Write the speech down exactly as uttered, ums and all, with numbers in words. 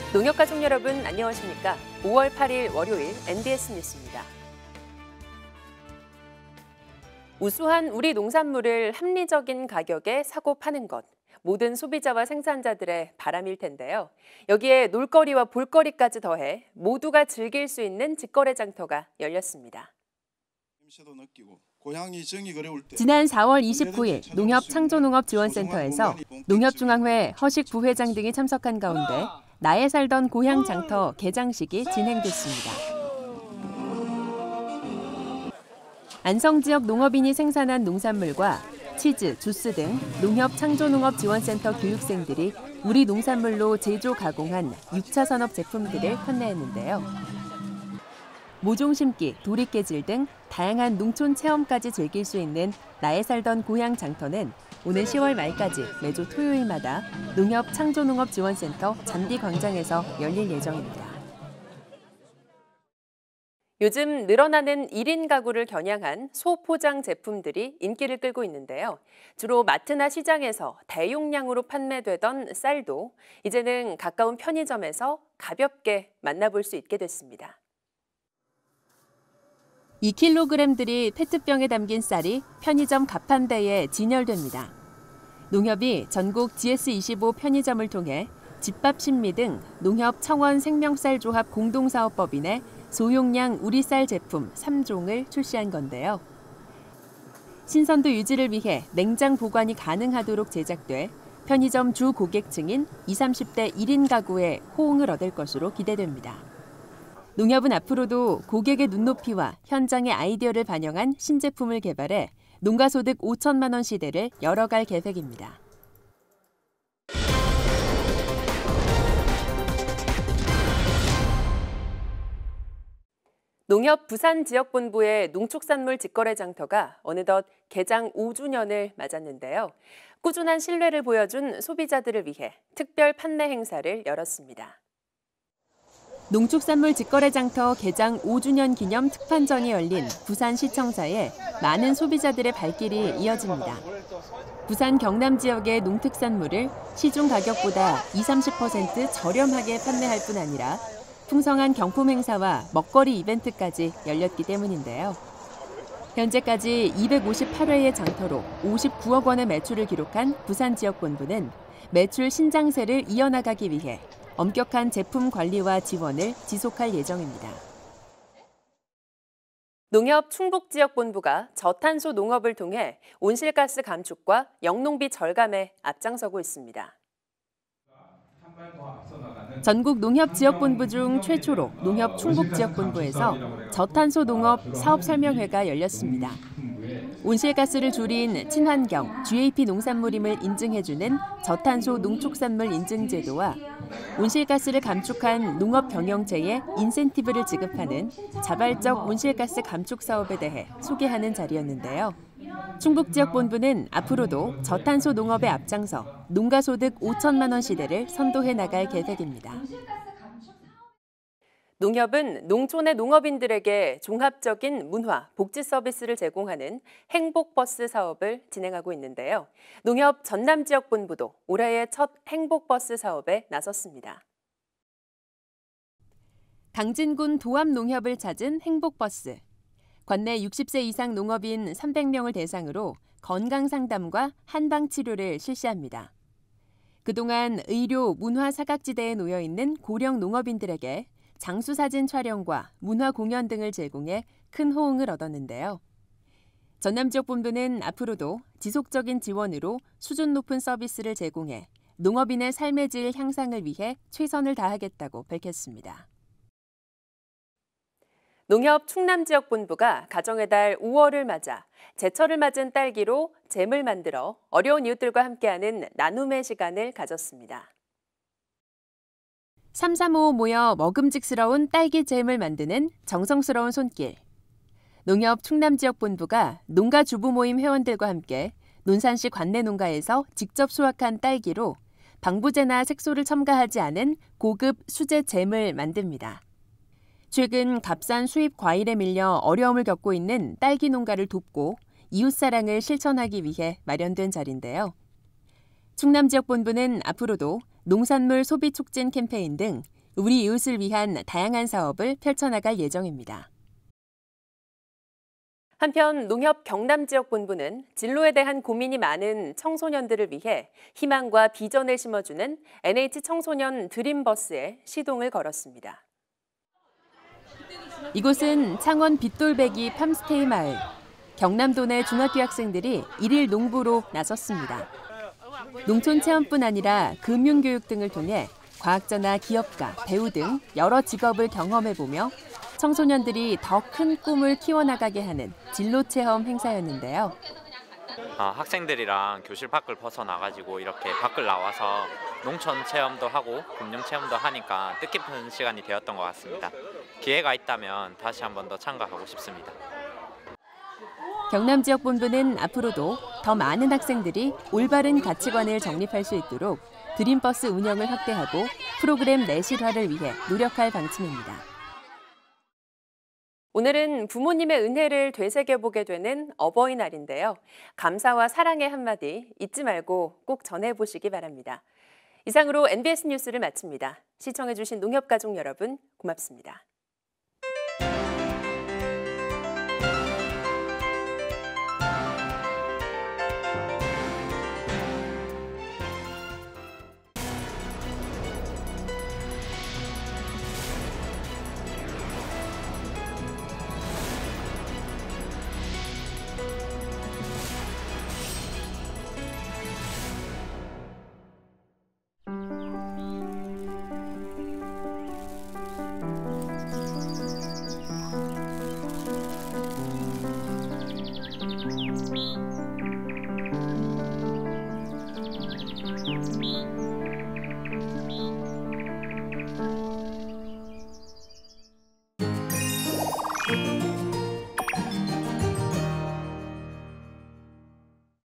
농협가족 여러분 안녕하십니까? 오월 팔일 월요일 엠비에스 뉴스입니다. 우수한 우리 농산물을 합리적인 가격에 사고 파는 것, 모든 소비자와 생산자들의 바람일 텐데요. 여기에 놀거리와 볼거리까지 더해 모두가 즐길 수 있는 직거래 장터가 열렸습니다. 지난 사월 이십구일 농협창조농업지원센터에서 농협중앙회 허식 부회장 등이 참석한 가운데 나의 살던 고향 장터 개장식이 진행됐습니다. 안성 지역 농업인이 생산한 농산물과 치즈, 주스 등 농협창조농업지원센터 교육생들이 우리 농산물로 제조 가공한 육 차 산업 제품들을 판매했는데요. 모종 심기, 도리깨질 등 다양한 농촌 체험까지 즐길 수 있는 나의 살던 고향 장터는 오는 시월 말까지 매주 토요일마다 농협창조농업지원센터 잔디광장에서 열릴 예정입니다. 요즘 늘어나는 일 인 가구를 겨냥한 소포장 제품들이 인기를 끌고 있는데요. 주로 마트나 시장에서 대용량으로 판매되던 쌀도 이제는 가까운 편의점에서 가볍게 만나볼 수 있게 됐습니다. 이 킬로그램들이 페트병에 담긴 쌀이 편의점 가판대에 진열됩니다. 농협이 전국 지에스 이십오 편의점을 통해 집밥 신미 등 농협 청원 생명쌀 조합 공동사업법인의 소용량 우리쌀 제품 삼 종을 출시한 건데요. 신선도 유지를 위해 냉장 보관이 가능하도록 제작돼 편의점 주 고객층인 이십, 삼십 대 일 인 가구의 호응을 얻을 것으로 기대됩니다. 농협은 앞으로도 고객의 눈높이와 현장의 아이디어를 반영한 신제품을 개발해 농가소득 오천만 원 시대를 열어갈 계획입니다. 농협 부산지역본부의 농축산물 직거래 장터가 어느덧 개장 오 주년을 맞았는데요. 꾸준한 신뢰를 보여준 소비자들을 위해 특별 판매 행사를 열었습니다. 농축산물 직거래 장터 개장 오 주년 기념 특판전이 열린 부산시청사에 많은 소비자들의 발길이 이어집니다. 부산 경남 지역의 농특산물을 시중 가격보다 이십, 삼십 퍼센트 저렴하게 판매할 뿐 아니라 풍성한 경품 행사와 먹거리 이벤트까지 열렸기 때문인데요. 현재까지 이백오십팔 회의 장터로 오십구억 원의 매출을 기록한 부산지역본부는 매출 신장세를 이어나가기 위해 엄격한 제품 관리와 지원을 지속할 예정입니다. 농협 충북지역본부가 저탄소 농업을 통해 온실가스 감축과 영농비 절감에 앞장서고 있습니다. 전국 농협지역본부 중 최초로 농협 충북지역본부에서 저탄소 농업 사업설명회가 열렸습니다. 온실가스를 줄인 친환경 지에이피 농산물임을 인증해주는 저탄소 농축산물 인증제도와 온실가스를 감축한 농업 경영체에 인센티브를 지급하는 자발적 온실가스 감축 사업에 대해 소개하는 자리였는데요. 충북지역본부는 앞으로도 저탄소 농업에 앞장서 농가소득 오천만 원 시대를 선도해 나갈 계획입니다. 농협은 농촌의 농업인들에게 종합적인 문화, 복지 서비스를 제공하는 행복버스 사업을 진행하고 있는데요. 농협 전남지역본부도 올해의 첫 행복버스 사업에 나섰습니다. 당진군 도암농협을 찾은 행복버스. 관내 육십 세 이상 농업인 삼백 명을 대상으로 건강상담과 한방치료를 실시합니다. 그동안 의료, 문화 사각지대에 놓여 있는 고령 농업인들에게 장수사진 촬영과 문화 공연 등을 제공해 큰 호응을 얻었는데요. 전남지역본부는 앞으로도 지속적인 지원으로 수준 높은 서비스를 제공해 농업인의 삶의 질 향상을 위해 최선을 다하겠다고 밝혔습니다. 농협 충남지역본부가 가정의 달 오월을 맞아 제철을 맞은 딸기로 잼을 만들어 어려운 이웃들과 함께하는 나눔의 시간을 가졌습니다. 삼삼오오 모여 먹음직스러운 딸기 잼을 만드는 정성스러운 손길. 농협 충남지역본부가 농가 주부 모임 회원들과 함께 논산시 관내 농가에서 직접 수확한 딸기로 방부제나 색소를 첨가하지 않은 고급 수제 잼을 만듭니다. 최근 값싼 수입 과일에 밀려 어려움을 겪고 있는 딸기 농가를 돕고 이웃사랑을 실천하기 위해 마련된 자리인데요. 충남지역본부는 앞으로도 농산물 소비 촉진 캠페인 등 우리 이웃을 위한 다양한 사업을 펼쳐나갈 예정입니다. 한편 농협 경남 지역 본부는 진로에 대한 고민이 많은 청소년들을 위해 희망과 비전을 심어주는 엔에이치 청소년 드림버스에 시동을 걸었습니다. 이곳은 창원 빗돌배기 팜스테이 마을. 경남도 내 중학교 학생들이 일일 농부로 나섰습니다. 농촌 체험뿐 아니라 금융교육 등을 통해 과학자나 기업가, 배우 등 여러 직업을 경험해보며 청소년들이 더 큰 꿈을 키워나가게 하는 진로체험 행사였는데요. 어, 학생들이랑 교실 밖을 벗어나가지고 이렇게 밖을 나와서 농촌 체험도 하고 금융 체험도 하니까 뜻깊은 시간이 되었던 것 같습니다. 기회가 있다면 다시 한 번 더 참가하고 싶습니다. 경남 지역 본부는 앞으로도 더 많은 학생들이 올바른 가치관을 정립할 수 있도록 드림버스 운영을 확대하고 프로그램 내실화를 위해 노력할 방침입니다. 오늘은 부모님의 은혜를 되새겨보게 되는 어버이날인데요. 감사와 사랑의 한마디 잊지 말고 꼭 전해보시기 바랍니다. 이상으로 엔 비 에스 뉴스를 마칩니다. 시청해주신 농협가족 여러분 고맙습니다.